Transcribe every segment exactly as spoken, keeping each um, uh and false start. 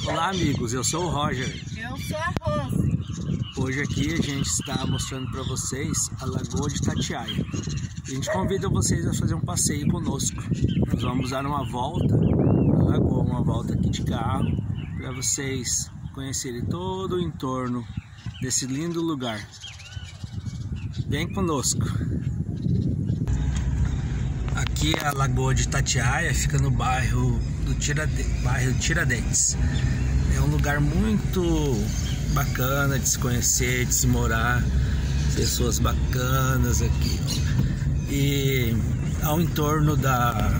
Olá amigos, eu sou o Roger. Eu sou a Rose. Hoje aqui a gente está mostrando para vocês a Lagoa de Itatiaia. A gente convida vocês a fazer um passeio conosco. Nós vamos dar uma volta na lagoa, uma volta aqui de carro, para vocês conhecerem todo o entorno desse lindo lugar. Vem conosco. Aqui é a Lagoa de Itatiaia, fica no bairro do Tiradentes, bairro Tiradentes. É um lugar muito bacana de se conhecer, de se morar, pessoas bacanas aqui. E ao entorno da...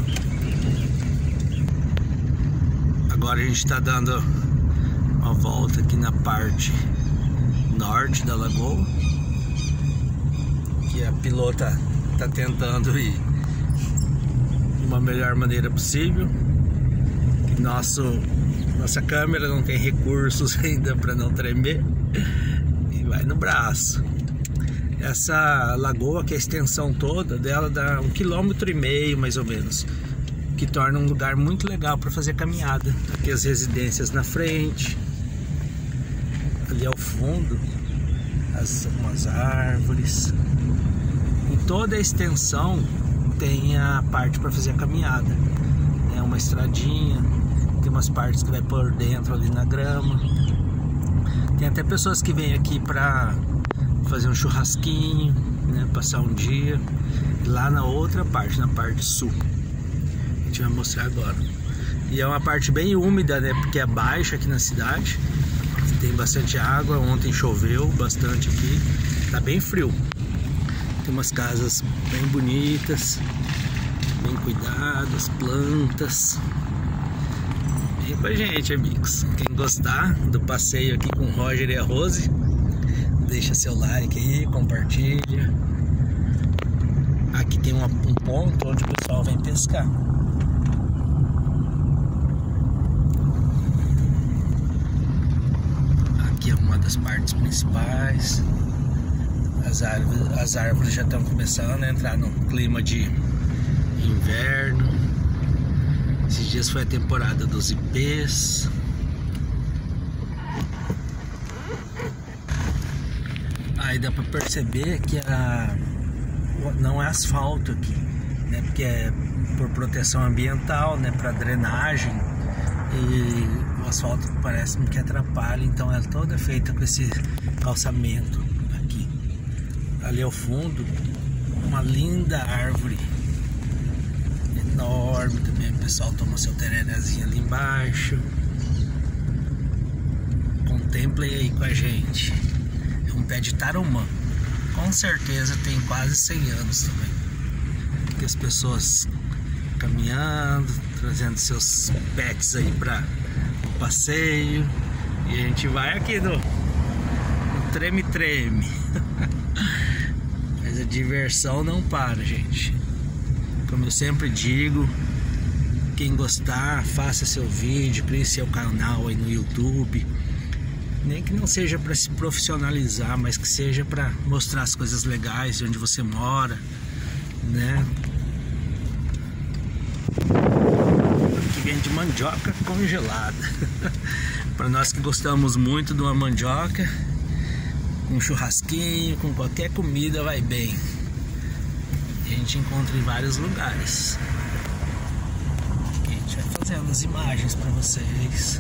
Agora a gente está dando uma volta aqui na parte norte da lagoa, que a pilota está tentando ir de uma melhor maneira possível. Nosso, nossa câmera não tem recursos ainda para não tremer e vai no braço. Essa lagoa, que é a extensão toda dela, dá um quilômetro e meio mais ou menos, que torna um lugar muito legal para fazer caminhada. Aqui as residências na frente, ali ao fundo as, umas árvores. Em toda a extensão tem a parte para fazer a caminhada, é uma estradinha. Tem umas partes que vai por dentro ali na grama. Tem até pessoas que vêm aqui para fazer um churrasquinho, né, passar um dia. E lá na outra parte, na parte sul, a gente vai mostrar agora. E é uma parte bem úmida, né, porque é baixa aqui na cidade. Tem bastante água. Ontem choveu bastante aqui. Tá bem frio. Tem umas casas bem bonitas, bem cuidadas, plantas. Vem com a gente, amigos. Quem gostar do passeio aqui com o Roger e a Rose, deixa seu like aí, compartilha. Aqui tem uma, um ponto onde o pessoal vem pescar. Aqui é uma das partes principais. As árvores, as árvores já estão começando a entrar no clima de inverno. Esses dias foi a temporada dos ipês. Aí dá para perceber que a... não é asfalto aqui, né? Porque é por proteção ambiental, né? Para drenagem. E o asfalto parece que atrapalha, então ela é toda feita com esse calçamento aqui. Ali ao fundo, uma linda árvore enorme também. O pessoal toma seu tererezinho ali embaixo. Contemplem aí com a gente. É um pé de tarumã. Com certeza tem quase cem anos também. Aqui as pessoas caminhando, trazendo seus pets aí para o passeio. E a gente vai aqui no treme-treme. Mas a diversão não para, gente. Como eu sempre digo, quem gostar, faça seu vídeo, crie seu canal aí no YouTube. Nem que não seja para se profissionalizar, mas que seja para mostrar as coisas legais de onde você mora, né? Aqui vende mandioca congelada. Para nós que gostamos muito de uma mandioca, com churrasquinho, com qualquer comida vai bem. A gente encontra em vários lugares. Aqui a gente vai fazendo as imagens para vocês.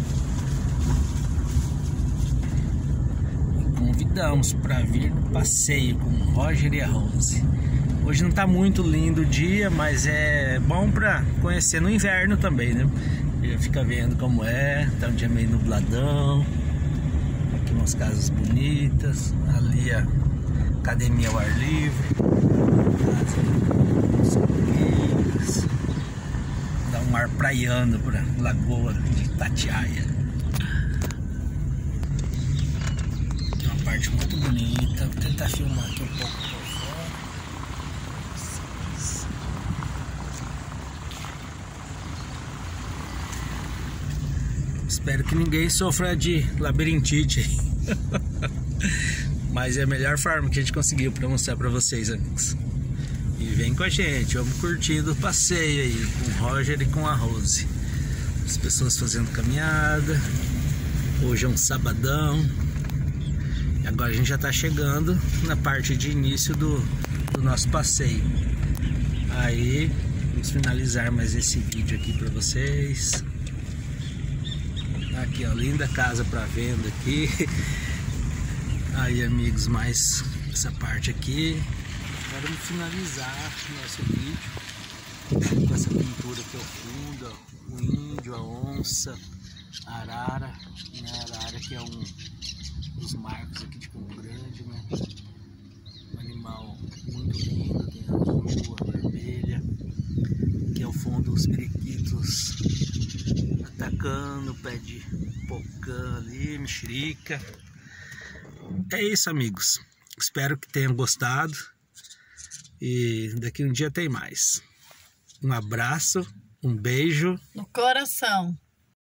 E convidamos para vir no passeio com o Roger e a Rose. Hoje não está muito lindo o dia, mas é bom para conhecer no inverno também, né? Já fica vendo como é. Tá um dia meio nubladão. Aqui umas casas bonitas. Ali a academia ao ar livre. Dá um ar praiano para Lagoa de Itatiaia. Aqui é uma parte muito bonita. Vou tentar filmar aqui um pouco por fora. Espero que ninguém sofra de labirintite. Mas é a melhor forma que a gente conseguiu para mostrar para vocês, amigos. E vem com a gente, vamos curtindo o passeio aí com o Roger e com a Rose. As pessoas fazendo caminhada. Hoje é um sabadão. E agora a gente já tá chegando na parte de início do, do nosso passeio. Aí, vamos finalizar mais esse vídeo aqui pra vocês. Aqui, ó, linda casa pra venda aqui. Aí, amigos, mais essa parte aqui. Agora vamos finalizar o nosso vídeo com essa pintura aqui ao fundo, ó, o índio, a onça, a arara, né? A arara que é um dos marcos aqui de Campo Grande, né? Um animal muito lindo, tem a azul, a vermelha, que é o fundo os periquitos atacando o pé de pocã ali, mexerica. É isso, amigos, espero que tenham gostado e daqui um dia tem mais. Um abraço, um beijo no coração.